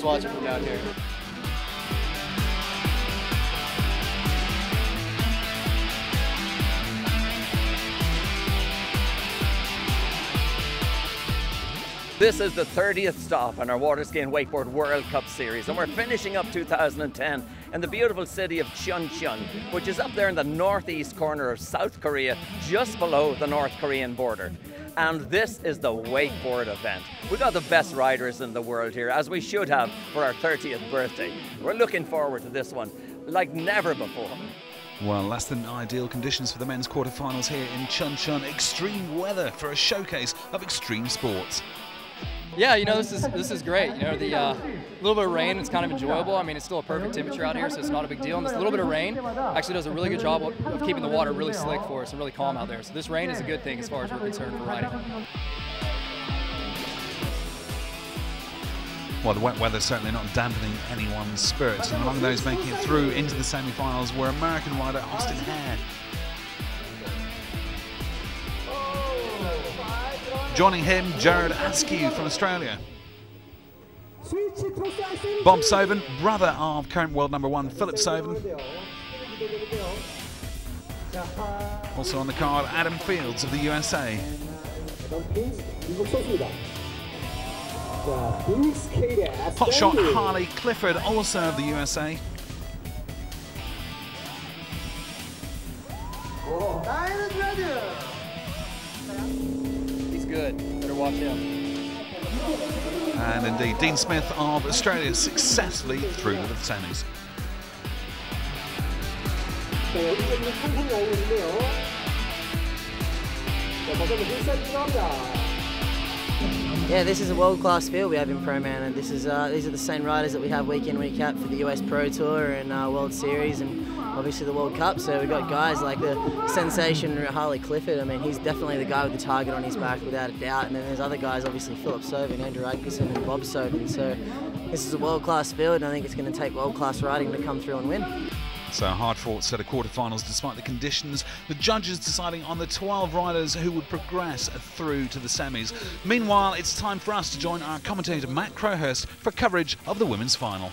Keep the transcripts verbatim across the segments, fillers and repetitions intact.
just watch it from down here. This is the thirtieth stop on our water skiing wakeboard World Cup series, and we're finishing up two thousand ten in the beautiful city of Chuncheon, which is up there in the northeast corner of South Korea, just below the North Korean border. And this is the wakeboard event. We've got the best riders in the world here, as we should have for our thirtieth birthday. We're looking forward to this one like never before. Well, less than ideal conditions for the men's quarterfinals here in Chuncheon. Extreme weather for a showcase of extreme sports. Yeah, you know, this is this is great. You know, the uh, little bit of rain, it's kind of enjoyable. I mean, it's still a perfect temperature out here, so it's not a big deal. And this little bit of rain actually does a really good job of, of keeping the water really slick for us and really calm out there. So this rain is a good thing as far as we're concerned for riding. Well, the wet weather certainly not dampening anyone's spirits. And among those making it through into the semi-finals were American rider Austin Hare. Joining him, Jared Askew from Australia. Bob Soven, brother of current world number one Philip Soven. Also on the card, Adam Fields of the U S A. Hotshot Harley Clifford, also of the U S A. Good. Better watch him. And indeed, Dean Smith of Australia successfully through to the semis. Yeah, this is a world-class field we have in Pro Man, and this is uh, these are the same riders that we have week in, week out for the U S Pro Tour and uh, World Series and obviously the World Cup. So we've got guys like the sensation Harley Clifford. I mean, he's definitely the guy with the target on his back without a doubt. And then there's other guys, obviously Philip Soven, Andrew Atkinson and Bob Soven. So this is a world-class field, and I think it's going to take world-class riding to come through and win. So hard-fought set of quarterfinals despite the conditions. The judges deciding on the twelve riders who would progress through to the semis. Meanwhile, it's time for us to join our commentator Matt Crowhurst for coverage of the women's final.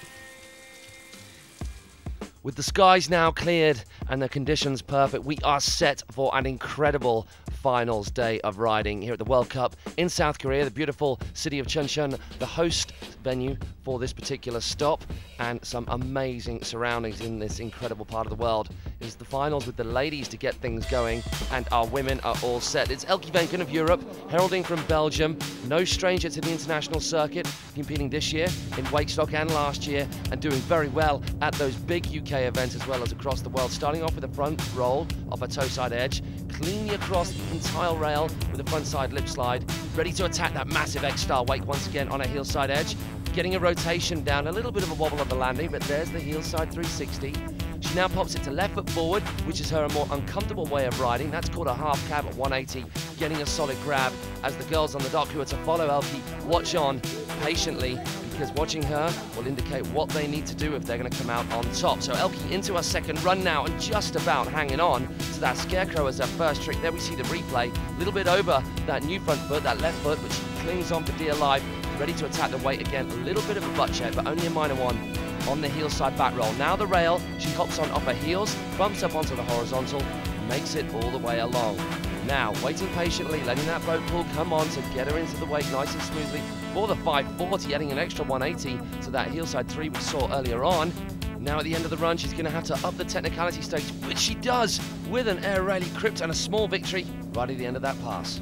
With the skies now cleared and the conditions perfect, we are set for an incredible finals day of riding here at the World Cup in South Korea, the beautiful city of Chuncheon, the host venue for this particular stop, and some amazing surroundings in this incredible part of the world. It's the finals with the ladies to get things going, and our women are all set. It's Elke Venken of Europe, heralding from Belgium, no stranger to the international circuit, competing this year in Wakestock and last year, and doing very well at those big U K events as well as across the world, starting off with a front roll off a toe side edge, cleanly across the entire rail with a front side lip slide, ready to attack that massive X-style wake once again on a heel side edge, getting a rotation down, a little bit of a wobble on the landing, but there's the heel side three sixty. She now pops it to left foot forward, which is her a more uncomfortable way of riding. That's called a half cab at one eighty, getting a solid grab as the girls on the dock who are to follow Elke watch on patiently, because watching her will indicate what they need to do if they're going to come out on top. So Elke into her second run now and just about hanging on to that scarecrow as her first trick. There we see the replay, a little bit over that new front foot, that left foot, but she clings on for dear life, ready to attack the weight again. A little bit of a butt check, but only a minor one on the heel side back roll. Now the rail, she hops on off her heels, bumps up onto the horizontal, makes it all the way along. Now, waiting patiently, letting that boat pull come on to get her into the wake nice and smoothly for the five forty, adding an extra one eighty to that heel side three we saw earlier on. Now at the end of the run, she's going to have to up the technicality stage, which she does with an air rally crypt and a small victory right at the end of that pass.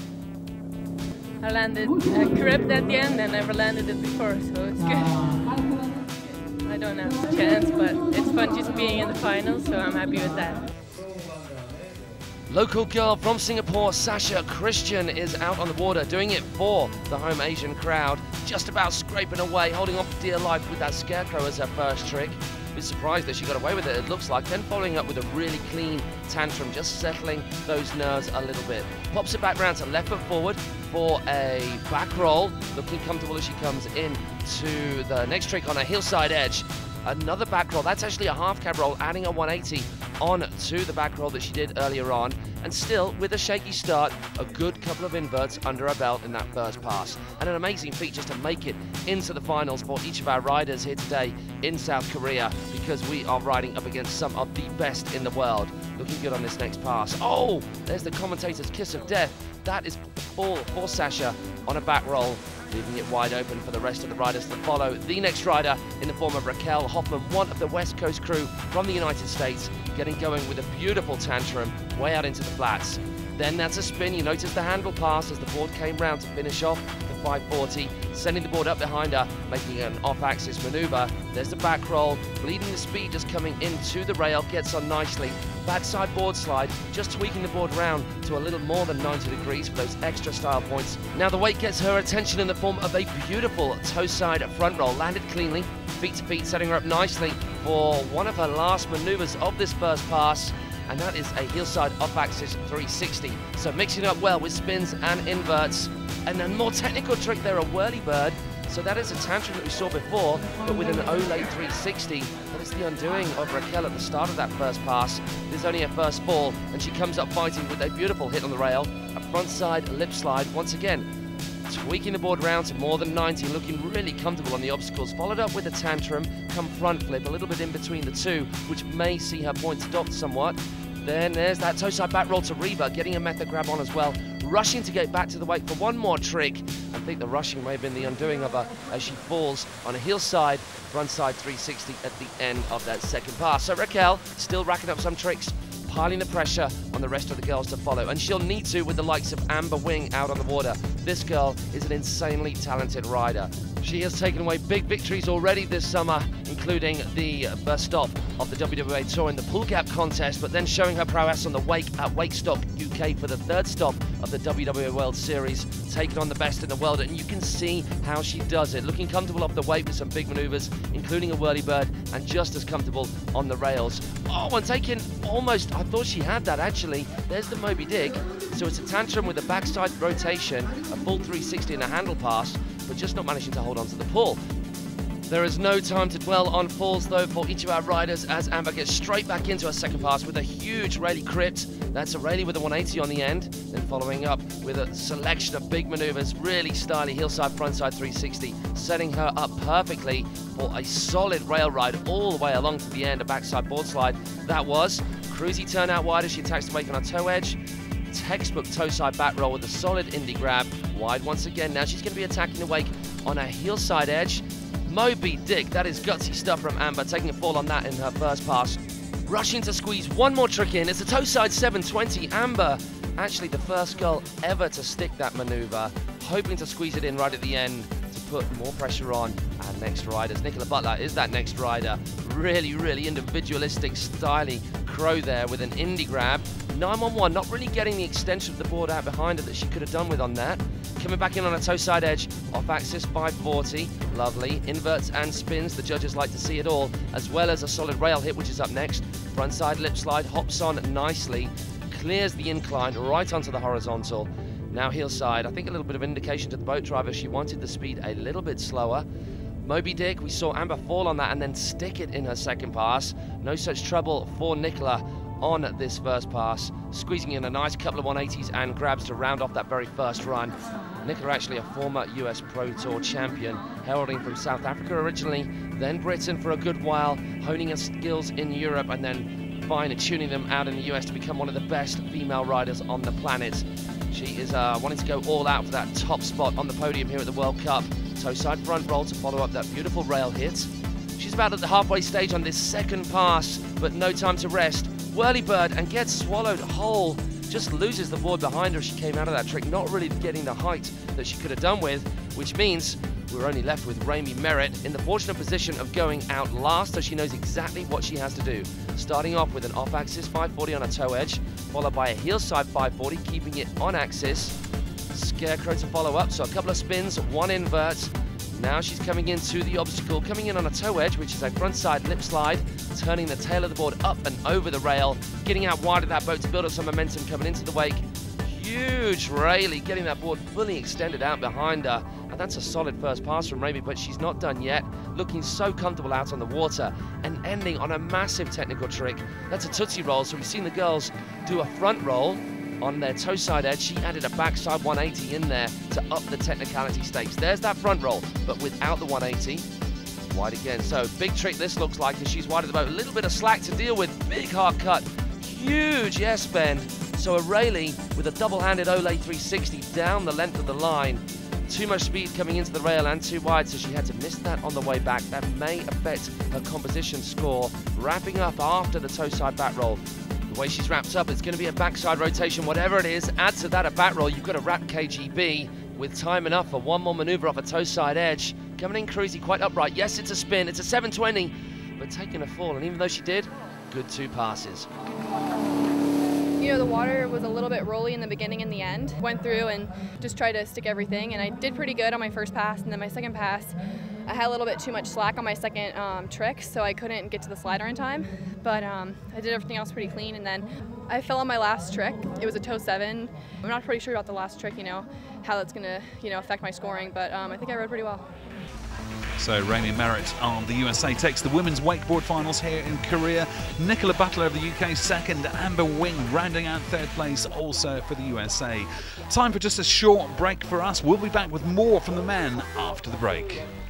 I landed a crypt at the end and never landed it before, so it's good. I don't have a chance, but it's fun just being in the finals, so I'm happy with that. Local girl from Singapore, Sasha Christian, is out on the water, doing it for the home Asian crowd, just about scraping away, holding on for dear life with that scarecrow as her first trick. A bit surprised that she got away with it, it looks like, then following up with a really clean tantrum, just settling those nerves a little bit. Pops it back round to left foot forward for a back roll, looking comfortable as she comes in to the next trick on a hillside edge. Another back roll, that's actually a half cab roll, adding a one eighty on to the back roll that she did earlier on, and still, with a shaky start, a good couple of inverts under her belt in that first pass. And an amazing feat just to make it into the finals for each of our riders here today in South Korea, because we are riding up against some of the best in the world. Looking good on this next pass. Oh, there's the commentator's kiss of death. That is for, for Sasha on a back roll, leaving it wide open for the rest of the riders to follow. The next rider in the form of Raquel Hoffman, one of the West Coast crew from the United States, getting going with a beautiful tantrum way out into the flats. Then that's a spin. You notice the handle pass as the board came round to finish off the five forty, sending the board up behind her, making an off-axis maneuver. There's the back roll, bleeding the speed just coming into the rail, gets on nicely. Backside board slide, just tweaking the board round to a little more than ninety degrees for those extra style points. Now the weight gets her attention in the form of a beautiful toe side front roll, landed cleanly, feet to feet, setting her up nicely for one of her last maneuvers of this first pass. And that is a heel side off-axis three sixty. So mixing it up well with spins and inverts. And a more technical trick there, a whirly bird. So that is a tantrum that we saw before, but with an Olay three sixty. That is the undoing of Raquel at the start of that first pass. This is only her first fall, and she comes up fighting with a beautiful hit on the rail. A front side lip slide once again, tweaking the board round to more than ninety, looking really comfortable on the obstacles, followed up with a tantrum, come front flip, a little bit in between the two, which may see her points docked somewhat. Then there's that toe side back roll to Reba, getting a method grab on as well, rushing to get back to the weight for one more trick. I think the rushing may have been the undoing of her as she falls on a heel side, front side three sixty at the end of that second pass. So Raquel still racking up some tricks, piling the pressure on the rest of the girls to follow, and she'll need to with the likes of Amber Wing out on the water. This girl is an insanely talented rider. She has taken away big victories already this summer, including the first stop of the W W A Tour in the pull gap contest, but then showing her prowess on the wake at Wakestock U K for the third stop of the W W A World Series, taking on the best in the world, and you can see how she does it, looking comfortable off the wake with some big maneuvers, including a whirly bird, and just as comfortable on the rails. Oh, and taking almost, I thought she had that actually, there's the Moby Dick. So it's a tantrum with a backside rotation, a full three sixty and a handle pass, but just not managing to hold on to the pull. There is no time to dwell on falls though for each of our riders as Amber gets straight back into her second pass with a huge Rayleigh crypt. That's a Rayleigh with a one eighty on the end, then following up with a selection of big maneuvers, really stylish heel side, front side three sixty, setting her up perfectly for a solid rail ride all the way along to the end, a backside board slide. That was cruisy turn out wide as she attacks the wake on her toe edge. Textbook toe side back roll with a solid indie grab, wide once again. Now she's going to be attacking the wake on her heel side edge. Moby Dick, that is gutsy stuff from Amber, taking a fall on that in her first pass. Rushing to squeeze one more trick in, it's a toe side seven twenty. Amber, actually the first girl ever to stick that maneuver, hoping to squeeze it in right at the end to put more pressure on our next riders. Nicola Butler is that next rider. Really, really individualistic, styling crow there with an indie grab. nine one one, not really getting the extension of the board out behind her that she could have done with on that. Coming back in on a toe side edge, off axis five forty, lovely. Inverts and spins, the judges like to see it all, as well as a solid rail hit, which is up next. Front side lip slide, hops on nicely, clears the incline right onto the horizontal. Now heel side, I think a little bit of indication to the boat driver she wanted the speed a little bit slower. Moby Dick, we saw Amber fall on that and then stick it in her second pass. No such trouble for Nicola on this first pass, squeezing in a nice couple of one eighties and grabs to round off that very first run. Nicola actually a former U S Pro Tour champion, heralding from South Africa originally, then Britain for a good while, honing her skills in Europe and then fine-tuning them out in the U S to become one of the best female riders on the planet. She is uh, wanting to go all out for that top spot on the podium here at the World Cup. Toe side front roll to follow up that beautiful rail hit. She's about at the halfway stage on this second pass, but no time to rest. Whirly bird and gets swallowed whole, just loses the board behind her as she came out of that trick, not really getting the height that she could have done with, which means we're only left with Rami Merritt in the fortunate position of going out last, so she knows exactly what she has to do. Starting off with an off-axis five forty on a toe edge, followed by a heel side five forty, keeping it on axis. Scarecrow to follow up, so a couple of spins, one invert. Now she's coming into the obstacle, coming in on a toe edge, which is a front side lip slide, turning the tail of the board up and over the rail, getting out wide of that boat to build up some momentum coming into the wake. Huge Rayleigh, getting that board fully extended out behind her. I That's a solid first pass from Raimi, but she's not done yet. Looking so comfortable out on the water and ending on a massive technical trick. That's a Tootsie Roll, so we've seen the girls do a front roll on their toe side edge. She added a backside one eighty in there to up the technicality stakes. There's that front roll, but without the one eighty. Wide again, so big trick this looks like as she's wide at the boat. A little bit of slack to deal with, big hard cut, huge yes bend. So a Rayleigh with a double-handed Olay three sixty down the length of the line. Too much speed coming into the rail and too wide, so she had to miss that on the way back. That may affect her composition score. Wrapping up after the toe side back roll. The way she's wrapped up, it's going to be a backside rotation, whatever it is. Add to that a back roll, you've got a wrap K G B with time enough for one more maneuver off a toe side edge. Coming in cruisy, quite upright. Yes, it's a spin, it's a seven twenty, but taking a fall, and even though she did, good two passes. You know, the water was a little bit rolly in the beginning and the end. Went through and just tried to stick everything, and I did pretty good on my first pass, and then my second pass, I had a little bit too much slack on my second um, trick, so I couldn't get to the slider in time, but um, I did everything else pretty clean, and then I fell on my last trick. It was a toe seven. I'm not pretty sure about the last trick, you know, how that's gonna, you know, affect my scoring, but um, I think I rode pretty well. So Raimi Merritt of the U S A takes the women's wakeboard finals here in Korea. Nicola Butler of the U K second, Amber Wing rounding out third place also for the U S A. Time for just a short break for us. We'll be back with more from the men after the break.